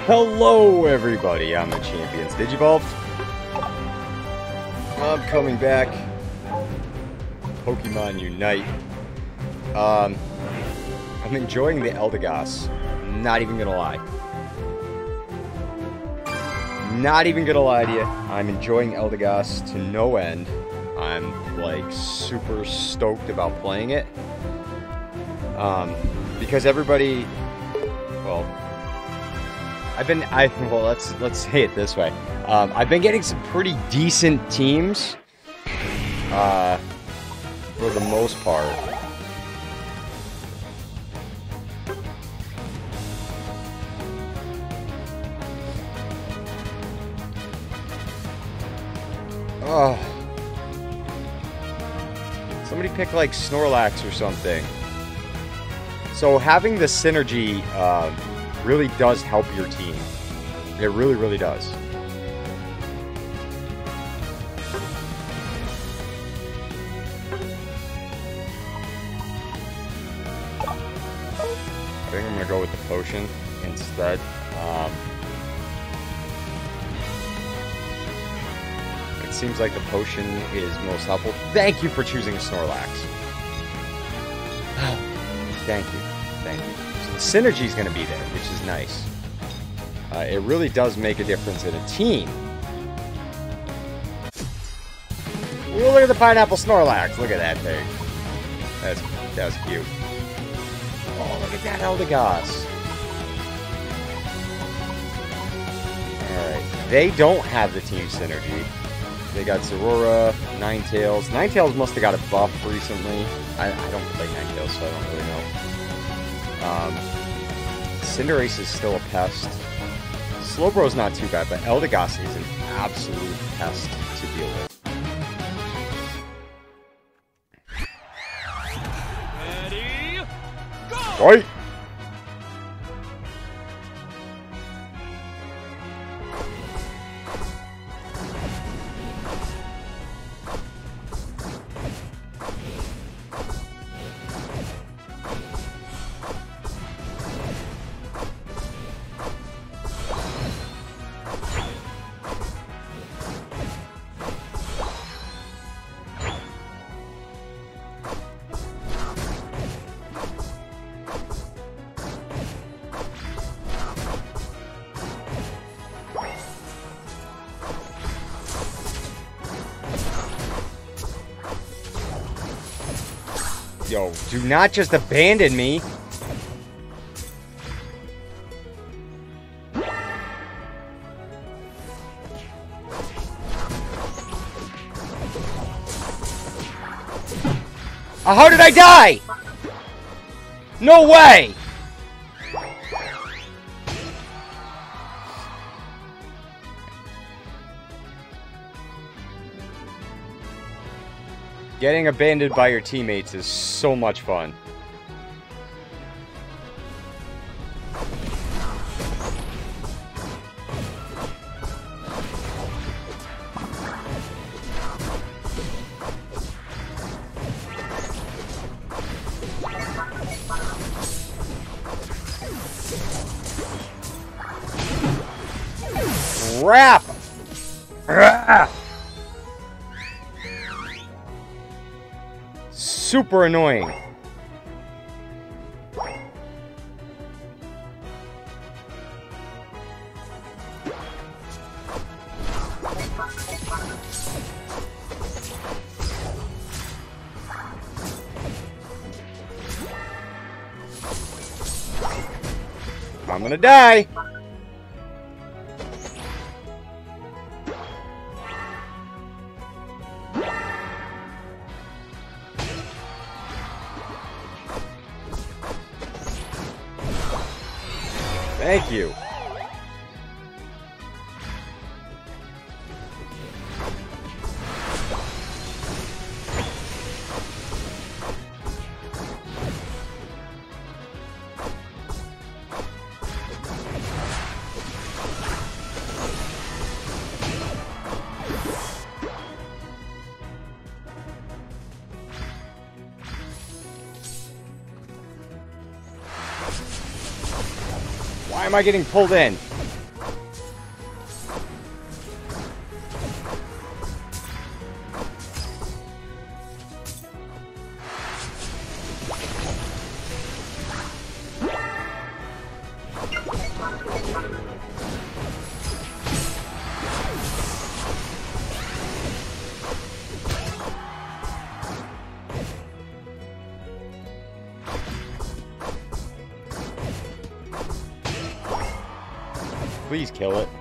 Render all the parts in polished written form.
Hello everybody, I'm Machampions. Digivolve. I'm coming back. Pokemon Unite. I'm enjoying the Eldegoss. Not even gonna lie. Not even gonna lie to you. I'm enjoying Eldegoss to no end. I'm like super stoked about playing it. Because everybody, well, let's say it this way. I've been getting some pretty decent teams, for the most part. Oh, somebody pick like Snorlax or something. So having the synergy, really does help your team. It really, really does. I think I'm gonna go with the potion instead. It seems like the potion is most helpful. Thank you for choosing a Snorlax. Thank you. Thank you. So the synergy is going to be there, which is nice. It really does make a difference in a team. Ooh, look at the pineapple Snorlax. Look at that thing. That's cute. Oh, look at that Eldegoss. Alright. They don't have the team synergy. They got Zorora, Ninetales. Ninetales must have got a buff recently. I don't play Ninetales, so I don't really know. Cinderace is still a pest. Slowbro's not too bad, but Eldegoss is an absolute pest to deal with. Ready, go! Fight! Yo, do not just abandon me. How did I die? No way! Getting abandoned by your teammates is so much fun. Crap! Ah! Super annoying. I'm gonna die. Thank you. Why am I getting pulled in? Please kill it.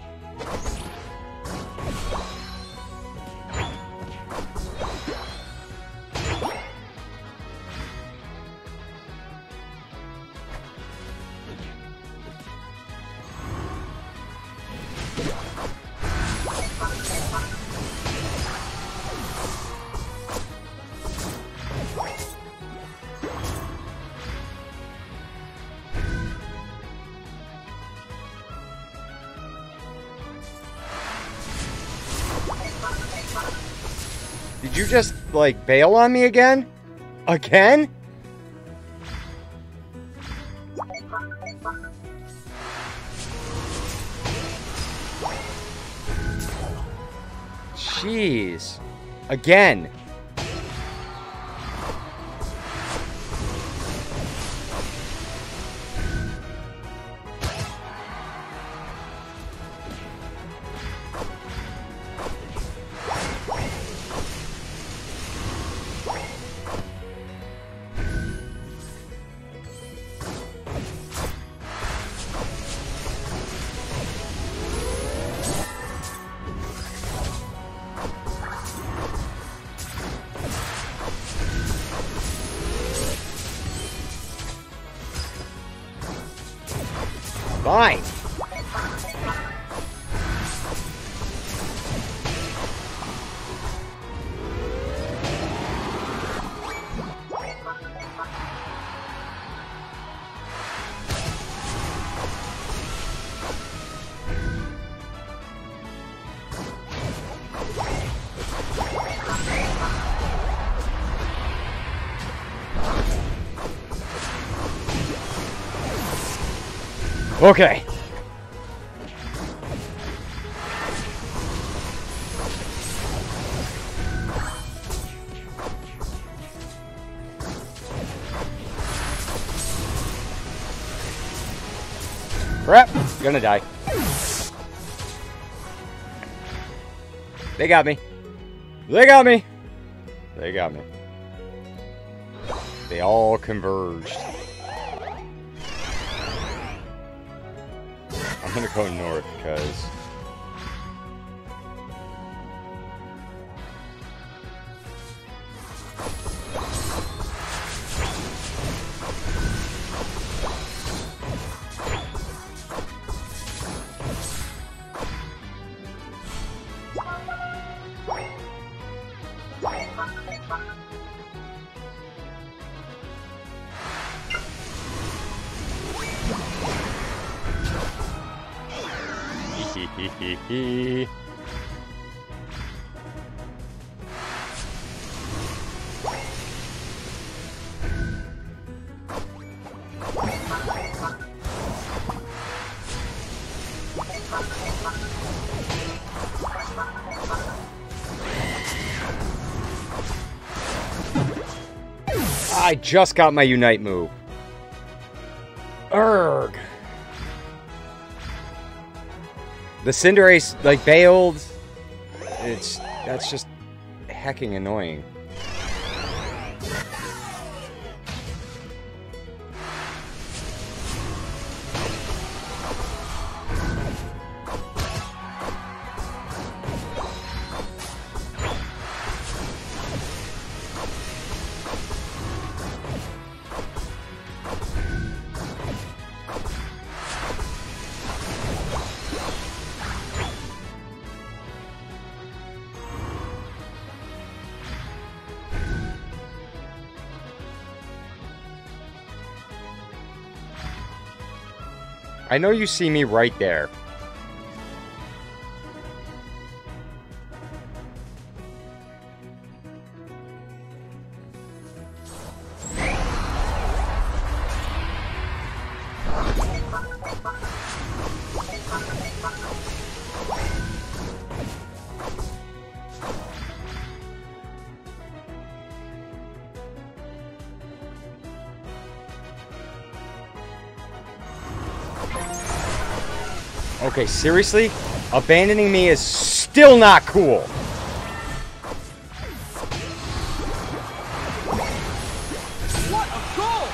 Did you just, like, bail on me again? Again? Jeez. Again. Fine. Okay. Crap. Gonna die. They got me. They got me. They got me. They all converged. I'm gonna go north, because... I just got my Unite move. Urgh. The Cinderace, like, bailed. That's just hecking annoying. I know you see me right there. Okay, seriously? Abandoning me is still not cool. What a goal!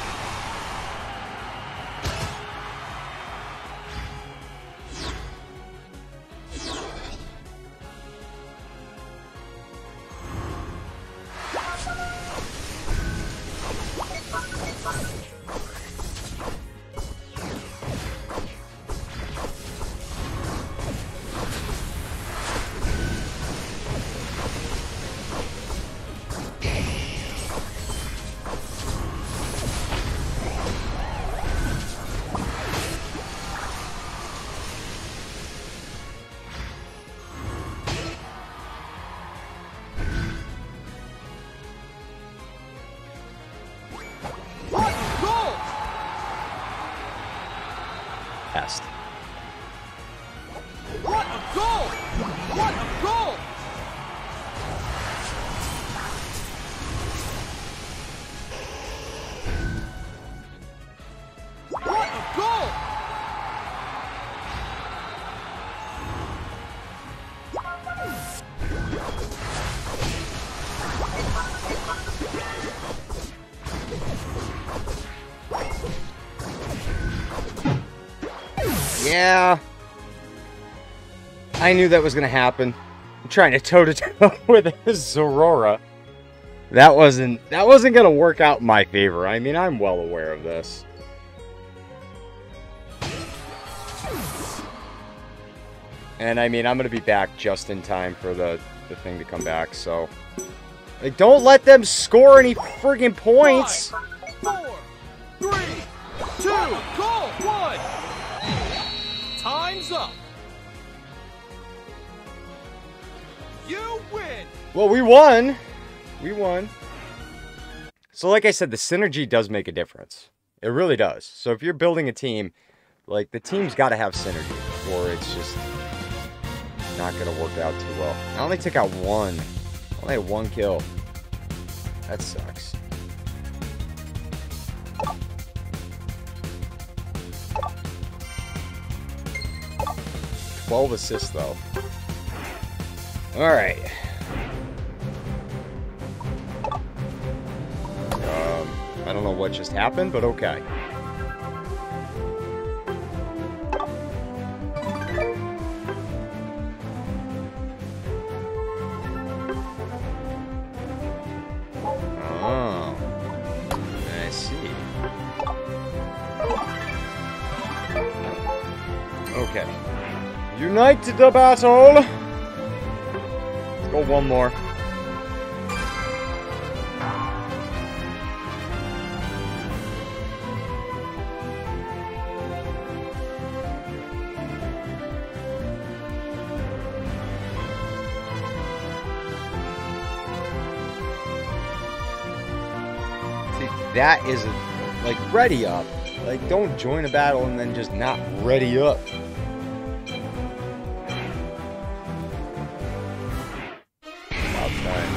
Pest. What a goal! What a goal! What a goal! Yeah. I knew that was going to happen. I'm trying to toe-to-toe with Zorora. That wasn't going to work out in my favor. I mean, I'm well aware of this. And I mean, I'm going to be back just in time for the thing to come back, so... Like, don't let them score any friggin' points! 5, 4, 3, 2, goal, 1! Time's up! You win! Well, we won! We won. So like I said, the synergy does make a difference. It really does. So if you're building a team, like, the team's got to have synergy, or it's just not going to work out too well. I only took out one. I only had one kill. That sucks. "12 assists, though. Alright. I don't know what just happened, but okay. Oh. I see. Okay. Unite to the battle! Let's go one more. That is, like, ready up. Like, don't join a battle and then just not ready up. About time.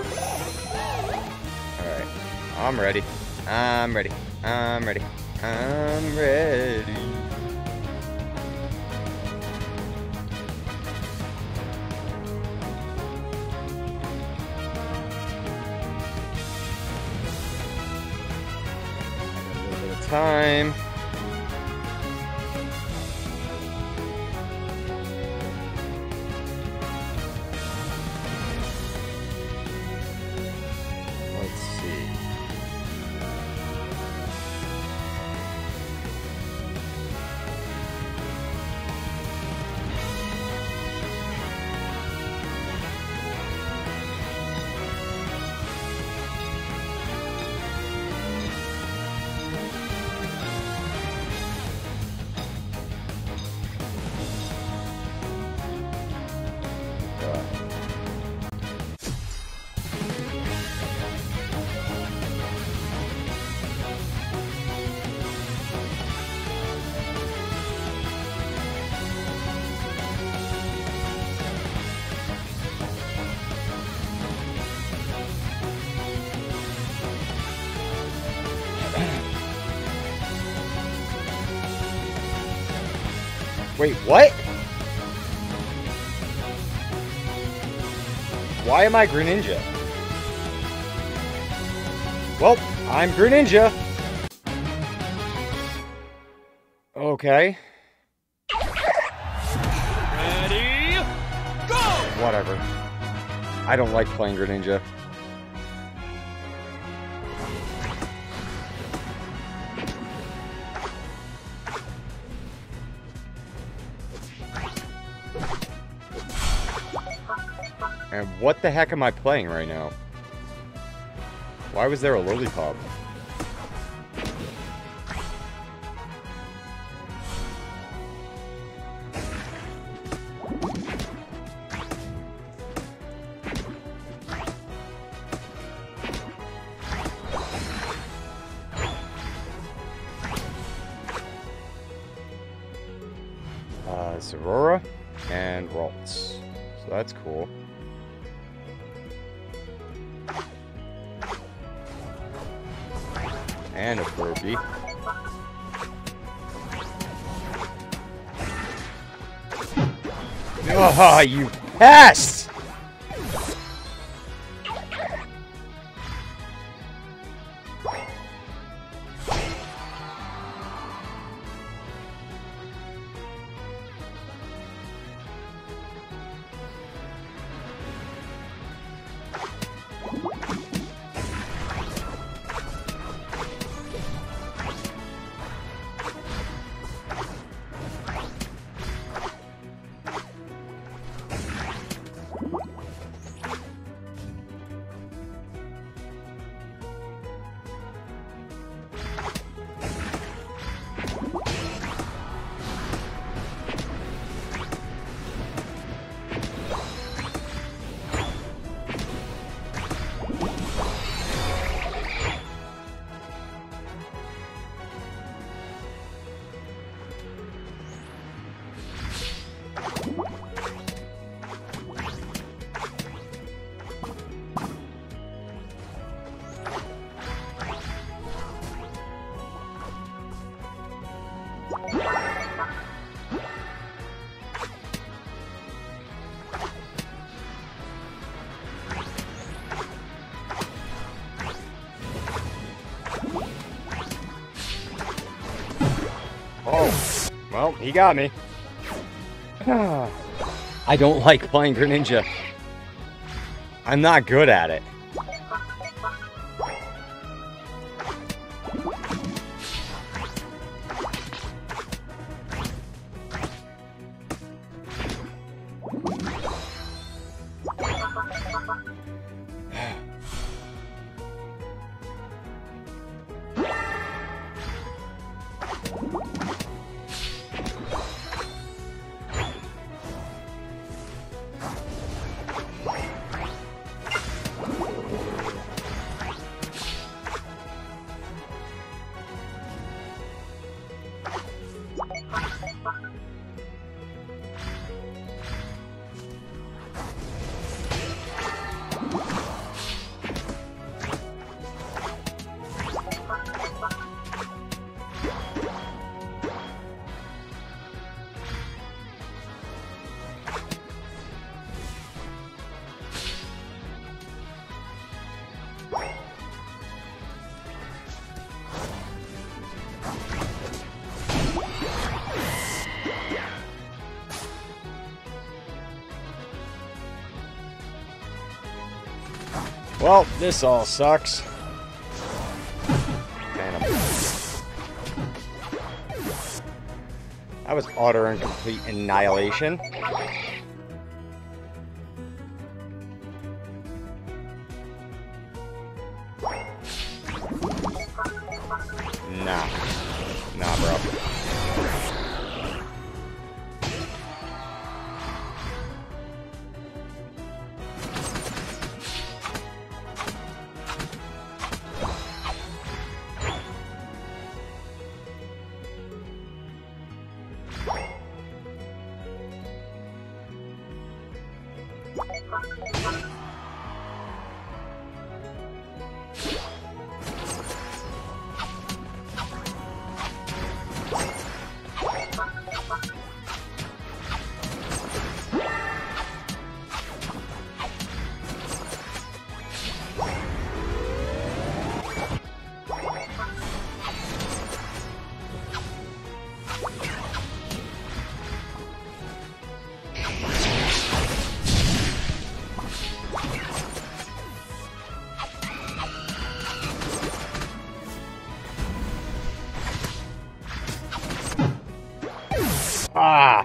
Alright. I'm ready. I'm ready. I'm ready. I'm ready. Time. Let's see. Wait, what? Why am I Greninja? Well, I'm Greninja. Okay. Ready, go! Whatever. I don't like playing Greninja. And what the heck am I playing right now? Why was there a lollipop? Aurora and Ralts. So that's cool. And a Furby. Oh, you pest! Oh, well, he got me. I don't like playing Greninja. I'm not good at it. Well, this all sucks. That was utter and complete annihilation. Nah, bro. Ah!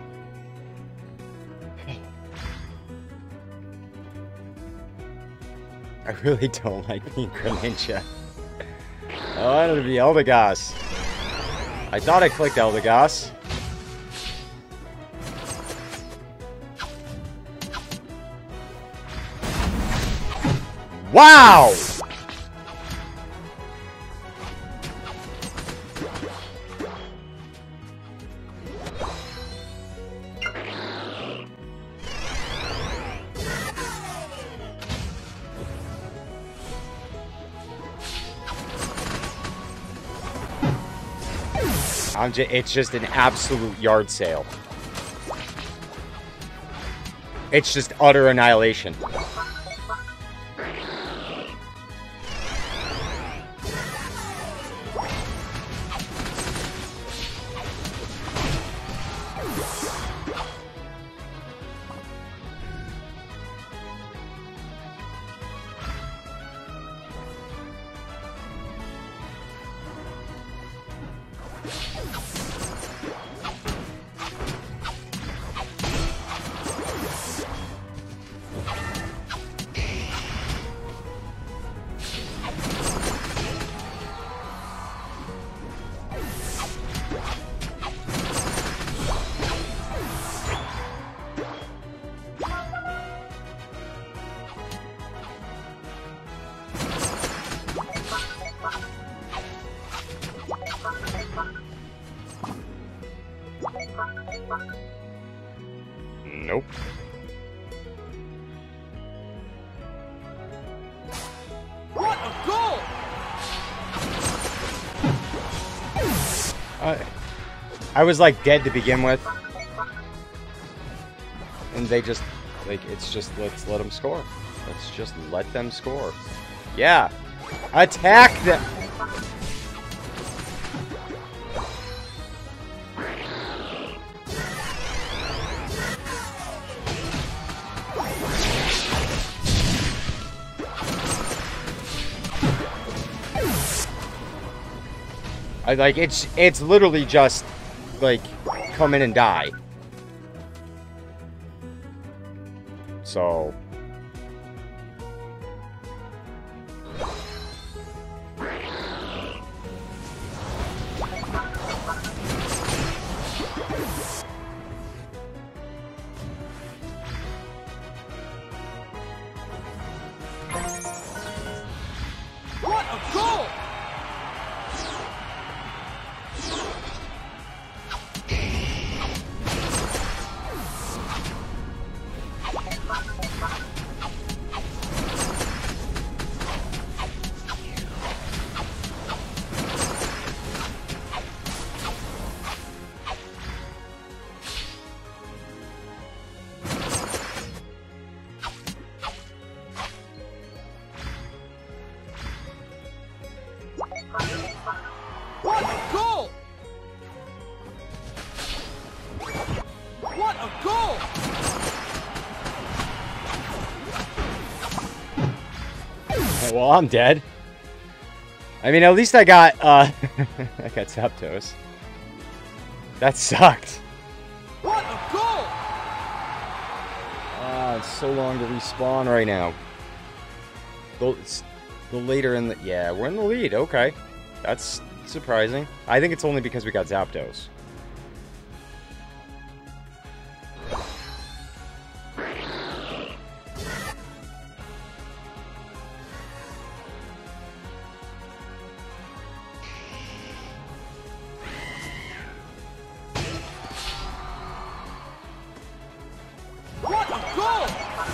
I really don't like being Greninja. I wanted to be Eldegoss. I thought I clicked Eldegoss. Wow! It's just an absolute yard sale. It's just utter annihilation. Nope. What a goal! I was like dead to begin with. And they just, like, it's just, let's let them score. Let's just let them score. Yeah. Attack them! It's literally just, like, come in and die. So... What a goal! What a goal! What a goal! Well, I'm dead. I mean, at least I got, I got Zapdos. That sucked. What a goal! Ah, it's so long to respawn right now. The later in the... Yeah, we're in the lead. Okay. That's surprising. I think it's only because we got Zapdos. What a goal!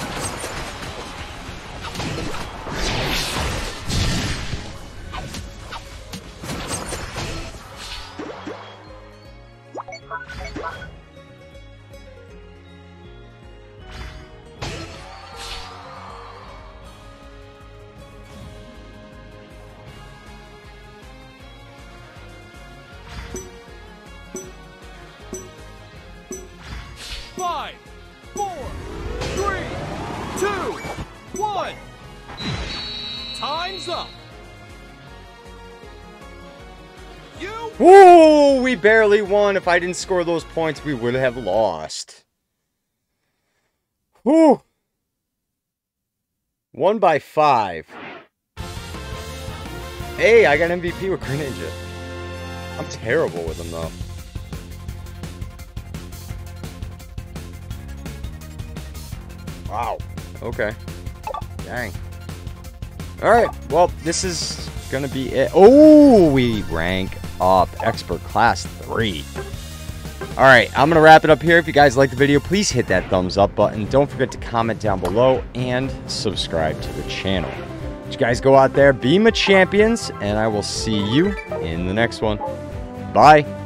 Five, 4, 3, 2, 1. Time's up. You Woo! We barely won. If I didn't score those points, we would have lost. Whew. Won by 5. Hey, I got MVP with Greninja. I'm terrible with him, though. Wow. Okay. Dang. Alright, well, this is gonna be it. Oh, we rank up. Expert Class 3. Alright, I'm gonna wrap it up here. If you guys like the video, please hit that thumbs up button. Don't forget to comment down below and subscribe to the channel. You guys go out there, be Machampions, and I will see you in the next one. Bye.